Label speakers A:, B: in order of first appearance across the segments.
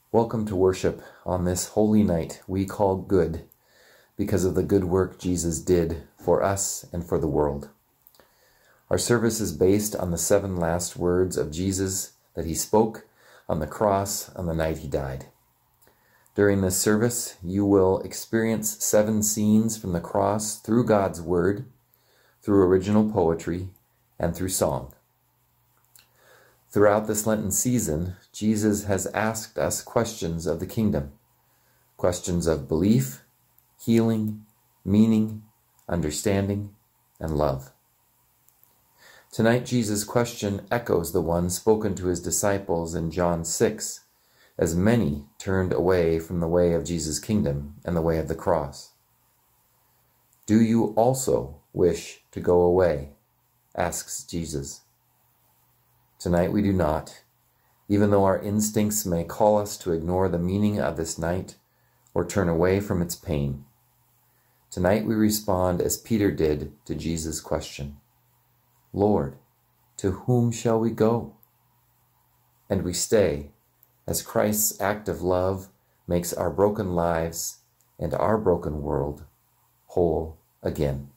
A: Welcome to worship on this holy night we call good because of the good work Jesus did for us and for the world. Our service is based on the 7 last words of Jesus that he spoke on the cross on the night he died. During this service, you will experience 7 scenes from the cross through God's word, through original poetry, and through song. Throughout this Lenten season, Jesus has asked us questions of the kingdom, questions of belief, healing, meaning, understanding, and love. Tonight, Jesus' question echoes the one spoken to his disciples in John 6, as many turned away from the way of Jesus' kingdom and the way of the cross. Do you also wish to go away? Asks Jesus. Tonight we do not, even though our instincts may call us to ignore the meaning of this night or turn away from its pain. Tonight we respond as Peter did to Jesus' question, Lord, to whom shall we go? And we stay as Christ's act of love makes our broken lives and our broken world whole again.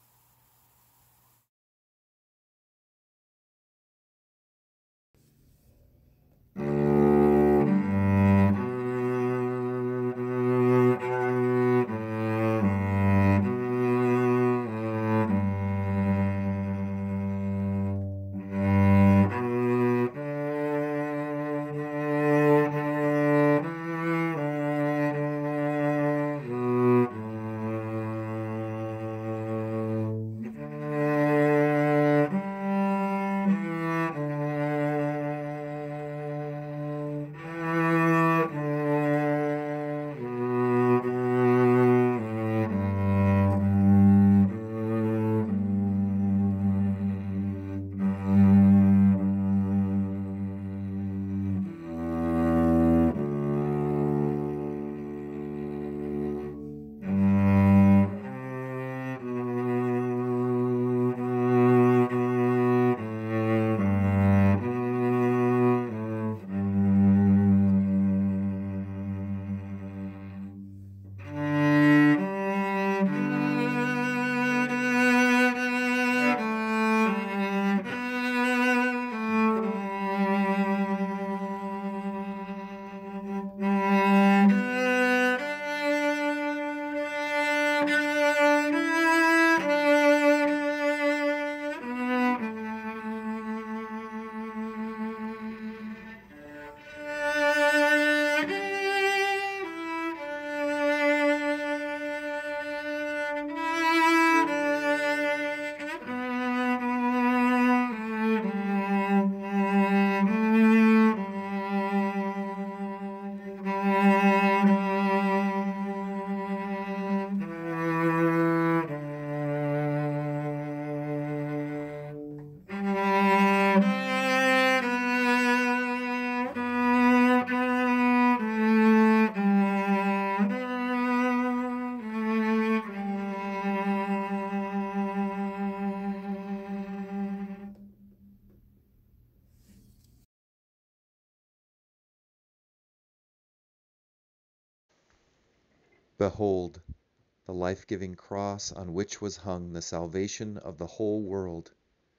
A: Behold, the life-giving cross on which was hung the salvation of the whole world.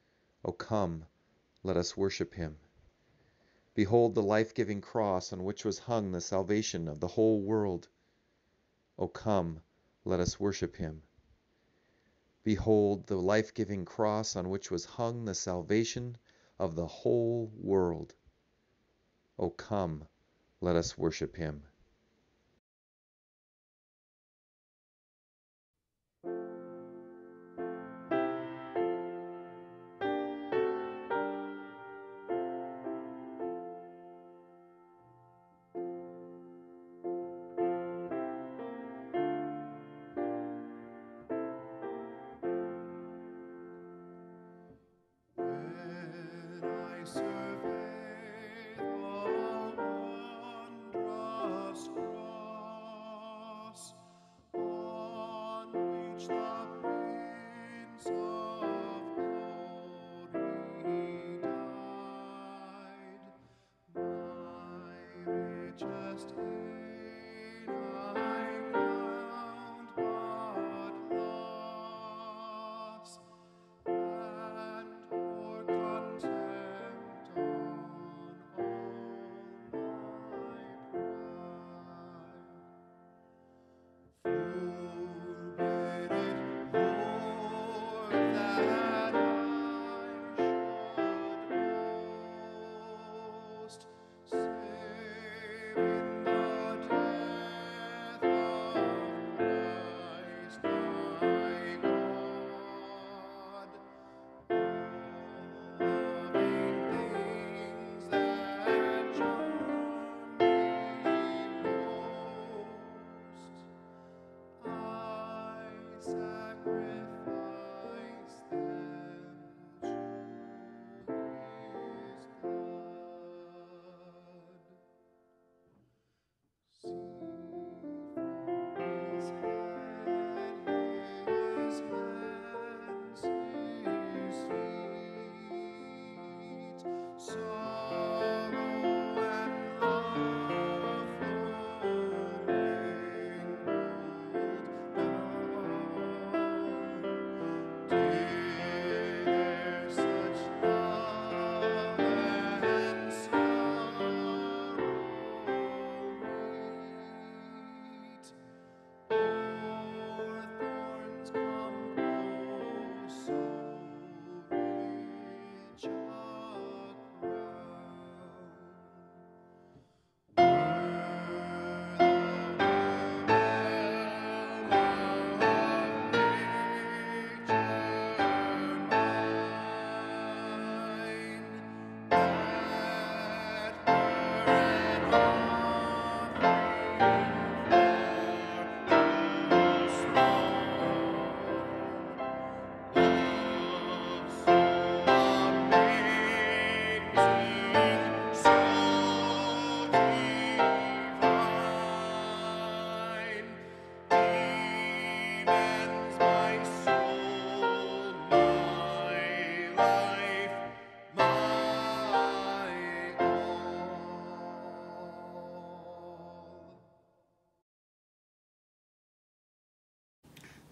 A: O come, let us worship him. Behold the life-giving cross on which was hung the salvation of the whole world. O come, let us worship him. Behold the life-giving cross on which was hung the salvation of the whole world. O come, let us worship him.
B: When I survey the wondrous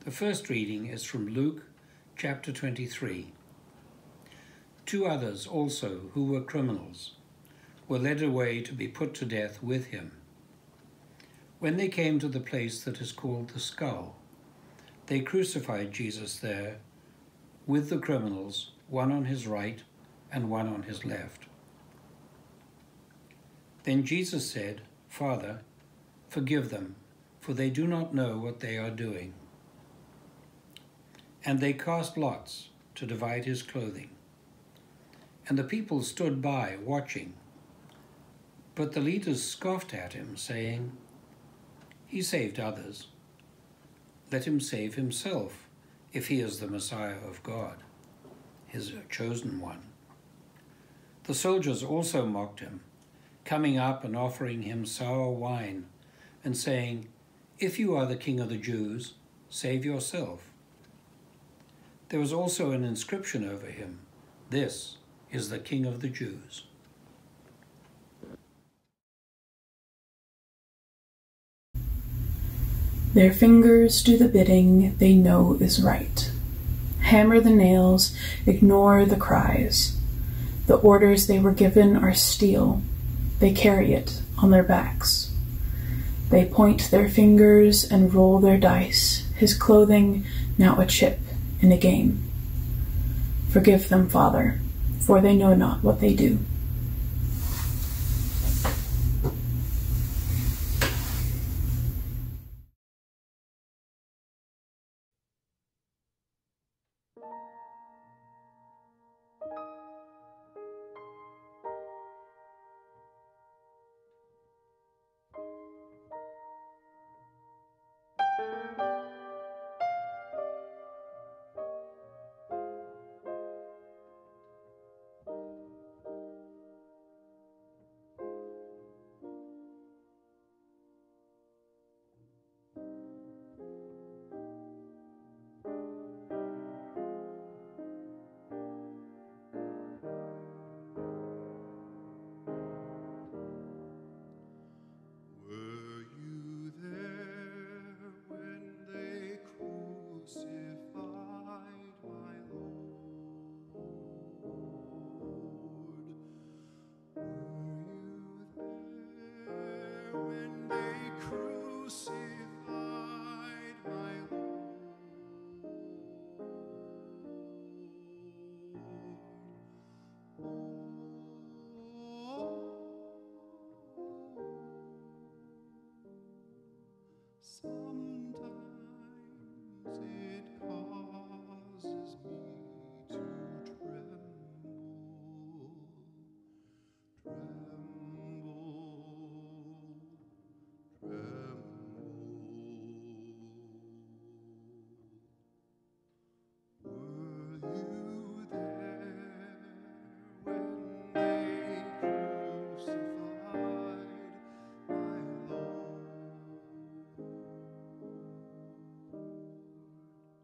B: The first reading is from Luke chapter 23. 2 others also, who were criminals, were led away to be put to death with him. When they came to the place that is called the Skull, they crucified Jesus there with the criminals, one on his right and one on his left. Then Jesus said, "Father, forgive them, for they do not know what they are doing." And they cast lots to divide his clothing. And the people stood by, watching. But the leaders scoffed at him, saying, "He saved others. Let him save himself, if he is the Messiah of God, his chosen one." The soldiers also mocked him, coming up and offering him sour wine, and saying, "If you are the king of the Jews, save yourself." There was also an inscription over him, "This is the King of the Jews."
C: Their fingers do the bidding they know is right. Hammer the nails, ignore the cries. The orders they were given are steel. They carry it on their backs. They point their fingers and roll their dice, his clothing now a chip in a game. Forgive them, Father, for they know not what they do.
D: Sometimes it causes me to tremble, tremble. Were you there when they crucified my Lord?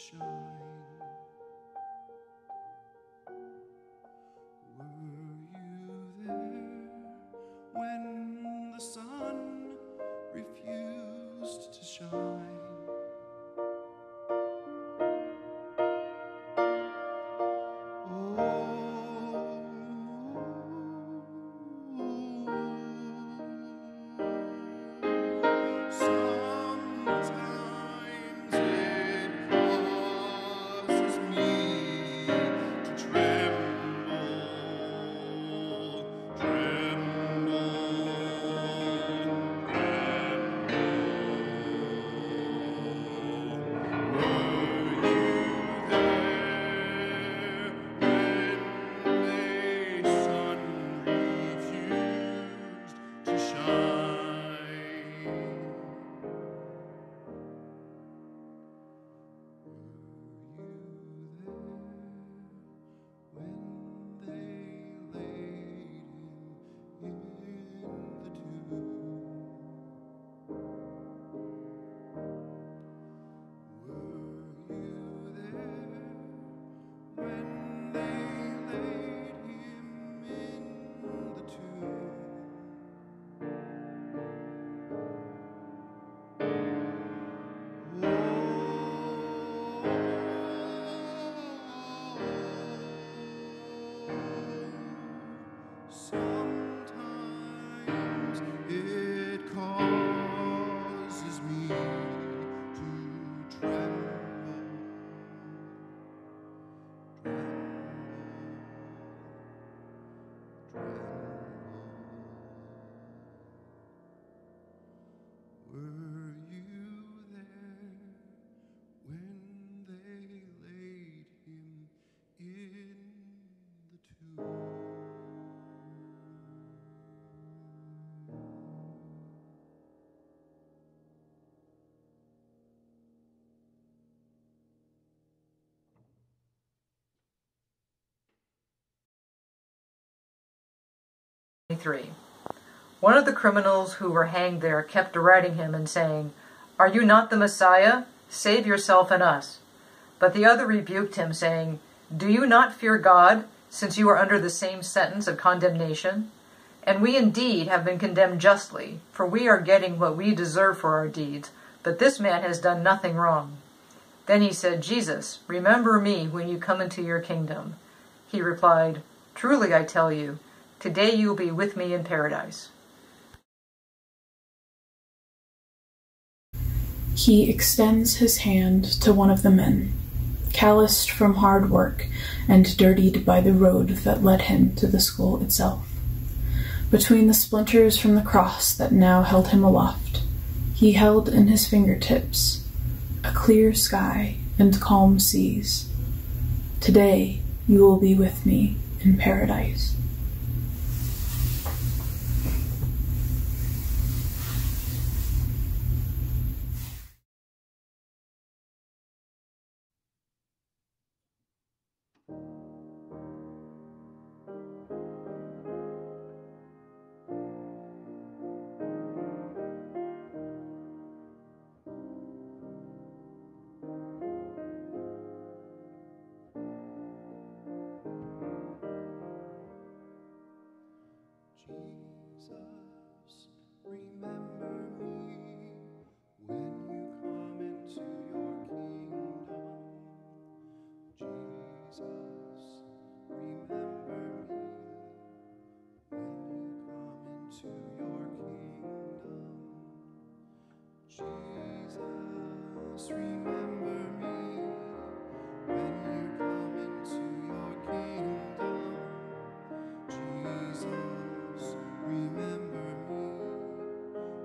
D: shine. Were you there when the sun refused to shine? Sometimes it causes me to tremble, Sometimes it causes me to tremble, Were you there when they laid him in the tomb?
E: One of the criminals who were hanged there kept deriding him and saying, "Are you not the Messiah? Save yourself and us." But the other rebuked him, saying, "Do you not fear God, since you are under the same sentence of condemnation? And we indeed have been condemned justly, for we are getting what we deserve for our deeds, but this man has done nothing wrong." Then he said, "Jesus, remember me when you come into your kingdom." He replied, "Truly I tell you, today you will be with me in paradise."
C: He extends his hand to one of the men, calloused from hard work and dirtied by the road that led him to the school itself. Between the splinters from the cross that now held him aloft, he held in his fingertips a clear sky and calm seas. Today you will be with me in paradise.
D: Jesus, remember me when you come into your kingdom. Jesus, remember me when you come into your kingdom. Jesus, remember me when you come into your kingdom. Jesus, remember me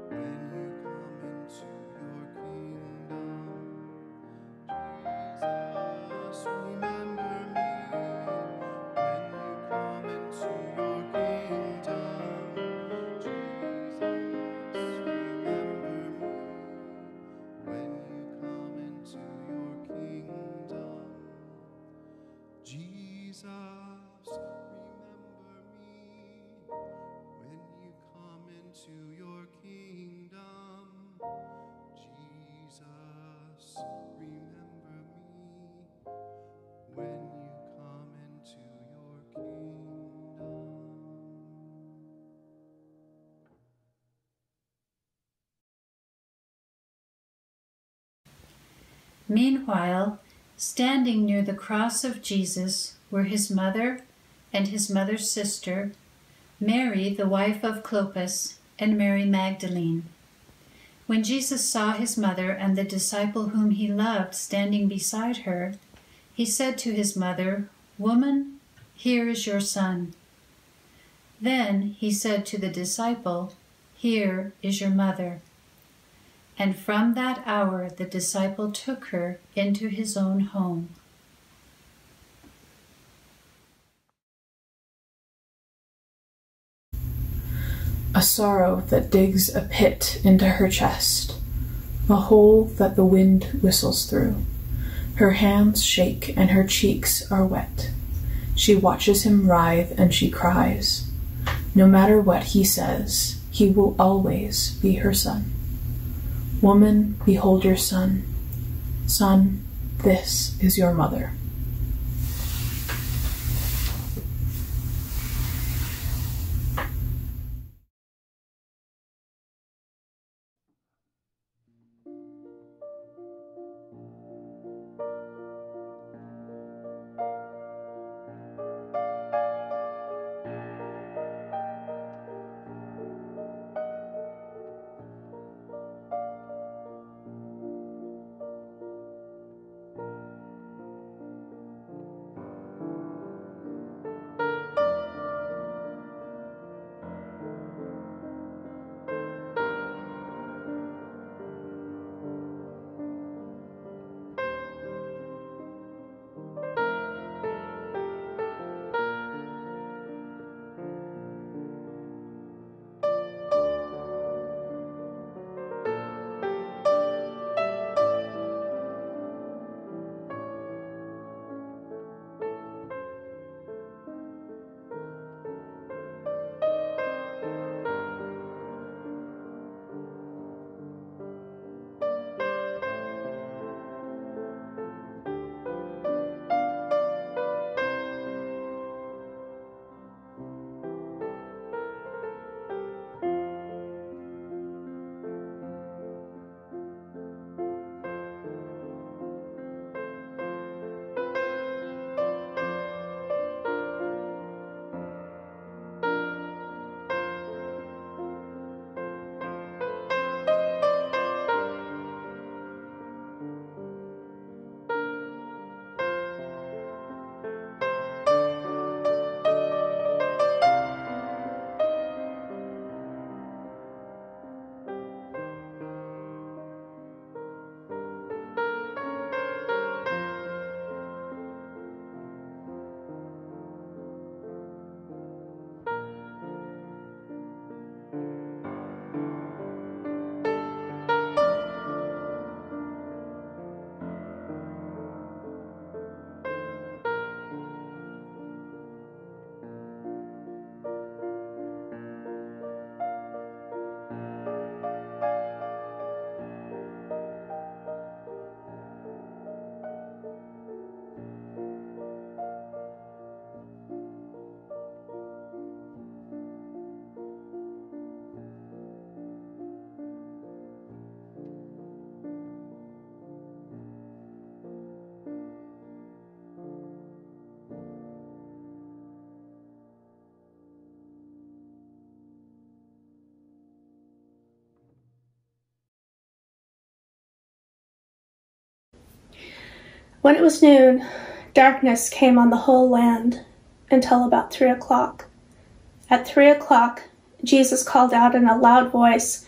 F: Meanwhile, standing near the cross of Jesus were his mother and his mother's sister, Mary, the wife of Clopas, and Mary Magdalene. When Jesus saw his mother and the disciple whom he loved standing beside her, he said to his mother, "Woman, here is your son." Then he said to the disciple, "Here is your mother." And from that hour the disciple took her into his own home.
C: A sorrow that digs a pit into her chest, a hole that the wind whistles through. Her hands shake and her cheeks are wet. She watches him writhe and she cries. No matter what he says, he will always be her son. Woman, behold your son. Son, this is your mother.
G: When it was noon, darkness came on the whole land until about 3 o'clock. At 3 o'clock, Jesus called out in a loud voice,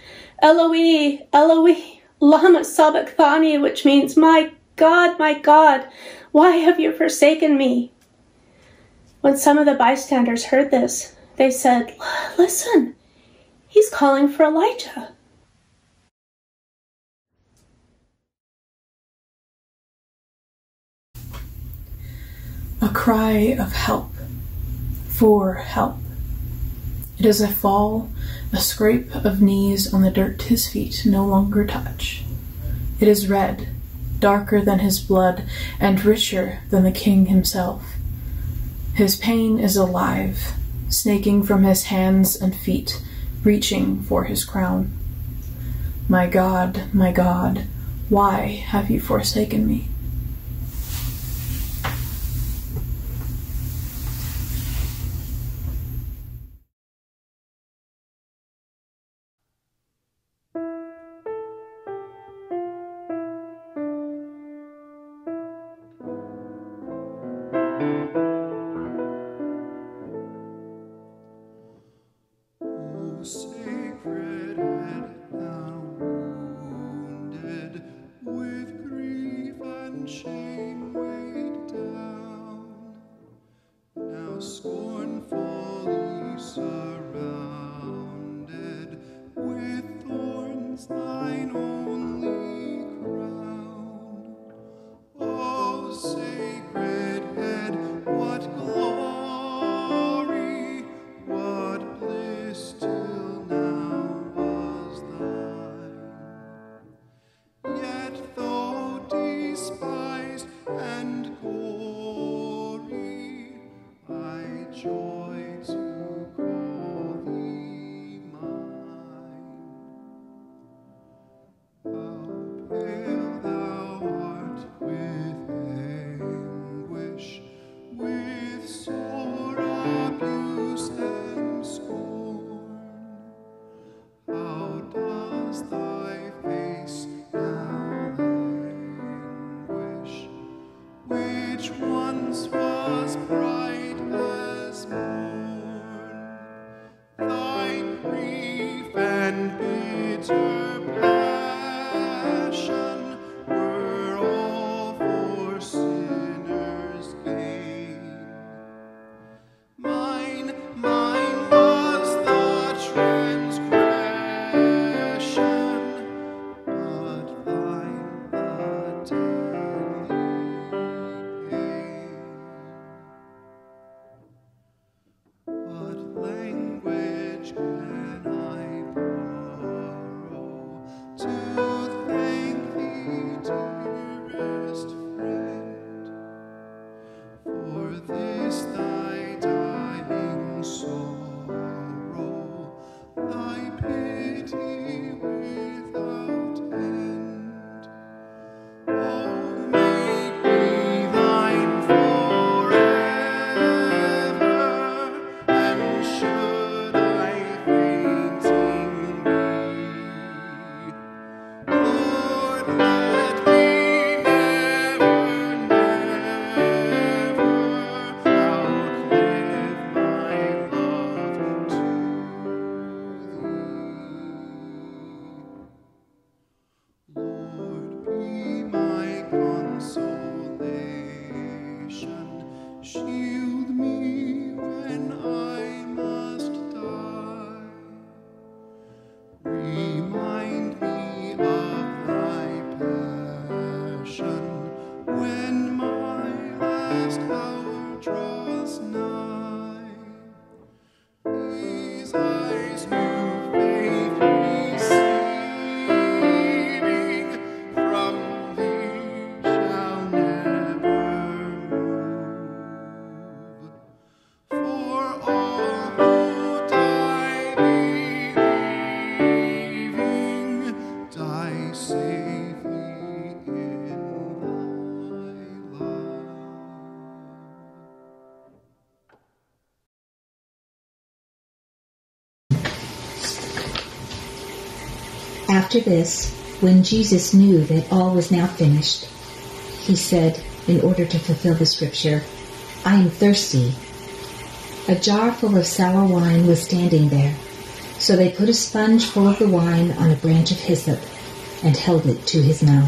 G: "Eloi, Eloi, lama sabachthani," which means, my God, why have you forsaken me?" When some of the bystanders heard this, they said, "Listen, he's calling for Elijah."
C: A cry of help, for help. It is a fall, a scrape of knees on the dirt his feet no longer touch. It is red, darker than his blood, and richer than the king himself. His pain is alive, snaking from his hands and feet, reaching for his crown. My God, Why have you forsaken me?
D: O sacred head, now wounded, with grief and shame weighed down, now scornfully surrounded, with thorns thine only crown. O sacred head, what glory, what bliss till now was thine. Yet though despised and gory, I joy to call thee mine. How pale thou art with anguish, with sore abuse and scorn. How does thy face now languish, which once was bright as morn? Thy grief and bitter passion were all for sinners' gain. Mine was the transgression, but thine the deadly pain. What language can I borrow to thank thee, dearest friend, for this thy dying sorrow, thy pity without end? Oh, make me thine forever, and should I fainting be, Lord, let me never, never outlive my love to thee. Lord, be my consolation, shield me when I must die. Remind me of thy passion when my last hour draws nigh. These eyes new faith receiving from thee shall never move. For all who die believing die safely in thy love.
H: After this, when Jesus knew that all was now finished, he said, in order to fulfill the scripture, I am thirsty. A jar full of sour wine was standing there, so they put a sponge full of the wine on a branch of hyssop and held it to his mouth.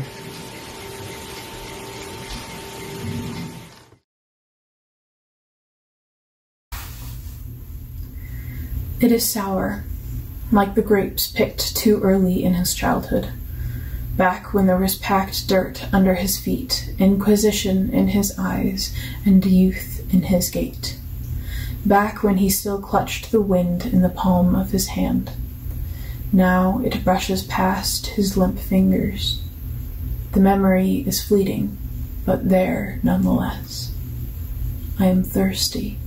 C: It is sour, like the grapes picked too early in his childhood, back when there was packed dirt under his feet, inquisition in his eyes, and youth in his gait, back when he still clutched the wind in the palm of his hand. Now it brushes past his limp fingers. The memory is fleeting, but there nonetheless. I am thirsty.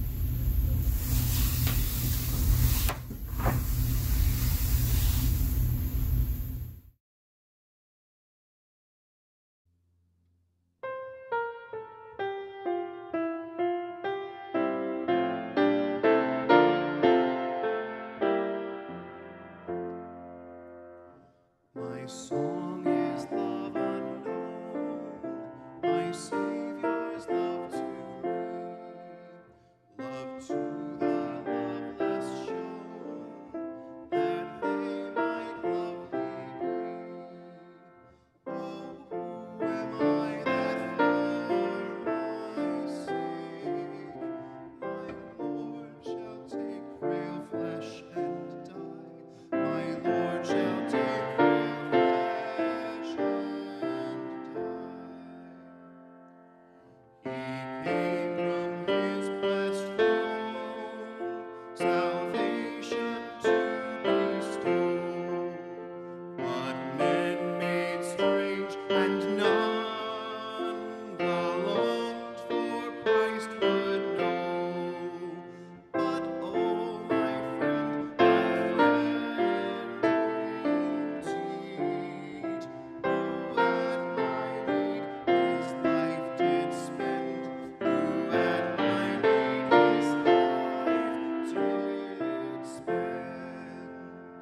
D: song is love unknown, my Savior's love to me, love to the loveless shown, that they might lovely be. Oh, who am I that for my sake my Lord shall take frail flesh and die? My Lord shall take frail flesh and die. He came from his blessed throne, salvation to bestow. But men made strange and none the longed for Christ would know. But oh, my friend, indeed, who at my need his life did spend, who at my need his life did spend.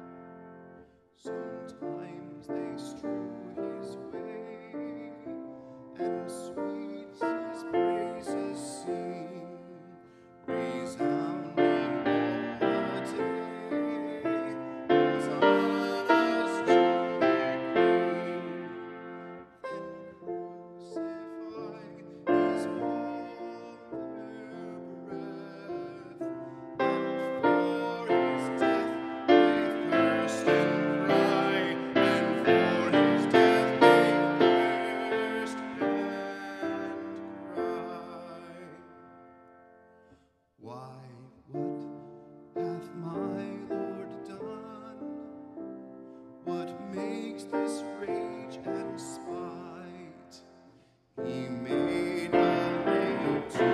D: Sometimes they strew his way, and sweet his praises sing, resounding all the day, hosannas to their King. Then crucify his warm breath, and for his death they thirst and cry, and for his death they thirst and cry. Why, what hath my Lord done? What makes this rage and spite? He made a lame to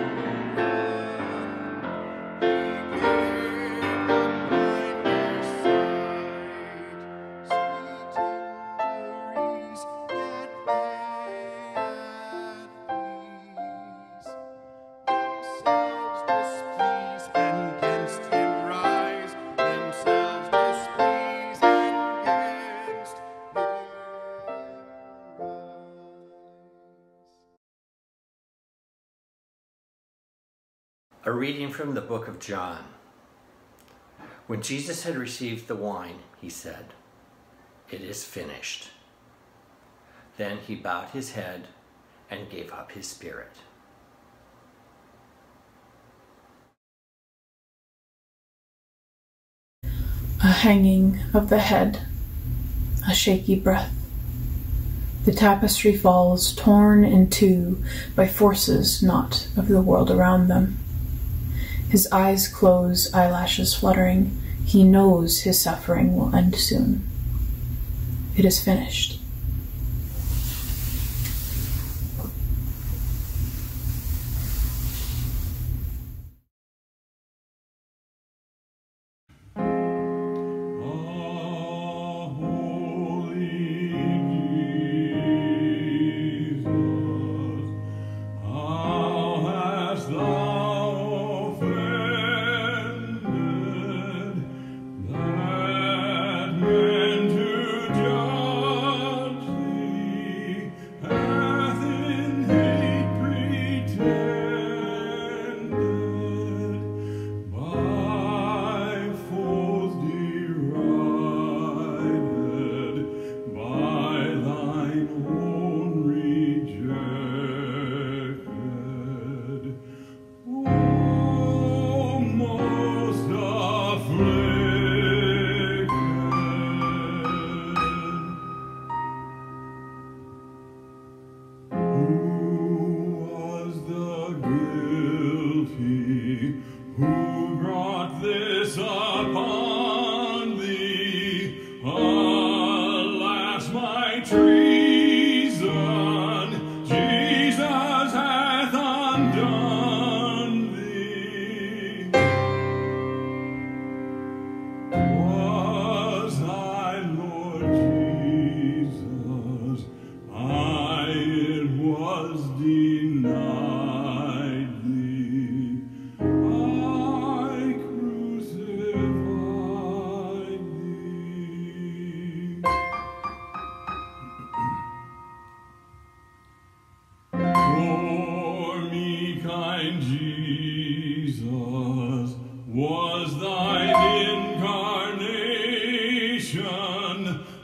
D: run, he gave the blind their sight. Sweet injuries, yet they at peace, themselves displease and 'gainst him rise, themselves displease and 'gainst him rise.
I: A reading from the book of John. When Jesus had received the wine, he said, "It is finished." Then he bowed his head and gave up his spirit.
C: A hanging of the head, a shaky breath. The tapestry falls, torn in two by forces not of the world around them. His eyes close, eyelashes fluttering. He knows his suffering will end soon. It is finished.
J: Men to judge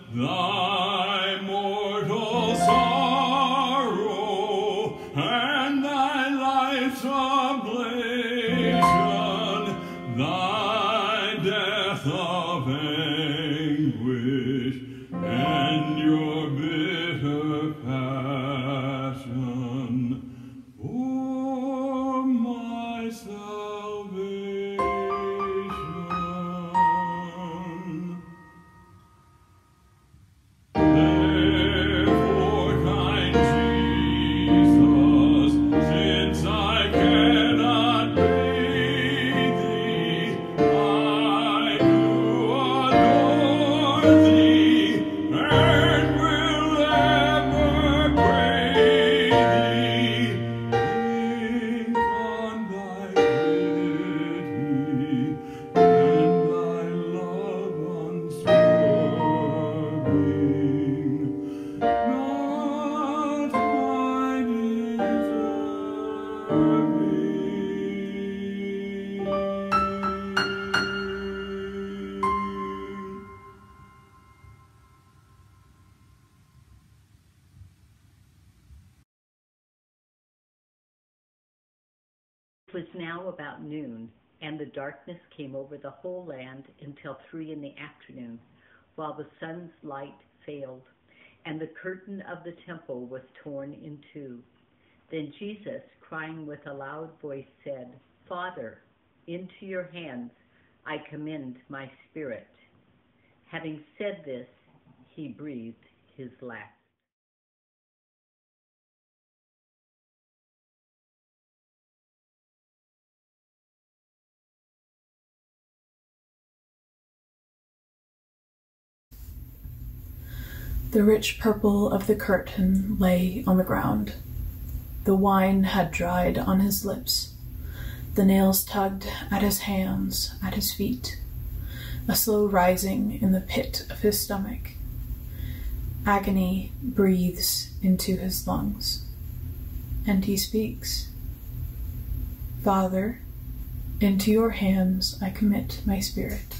J: thy mortal sorrow, and thy life's oblation, thy death of anguish, and your bitter passion for my salvation. Therefore, kind Jesus, since I cannot pay thee, I do adore thee, and will ever pray thee. Think on thy pity and thy love unswerving, not mine deserving.
K: It was now about noon, and the darkness came over the whole land until 3 p.m, while the sun's light failed, and the curtain of the temple was torn in two. Then Jesus, crying with a loud voice, said, Father, into your hands I commend my spirit. Having said this, he breathed his last.
C: The rich purple of the curtain lay on the ground. The wine had dried on his lips. The nails tugged at his hands, at his feet. A slow rising in the pit of his stomach. Agony breathes into his lungs. And he speaks. Father, into your hands I commit my spirit.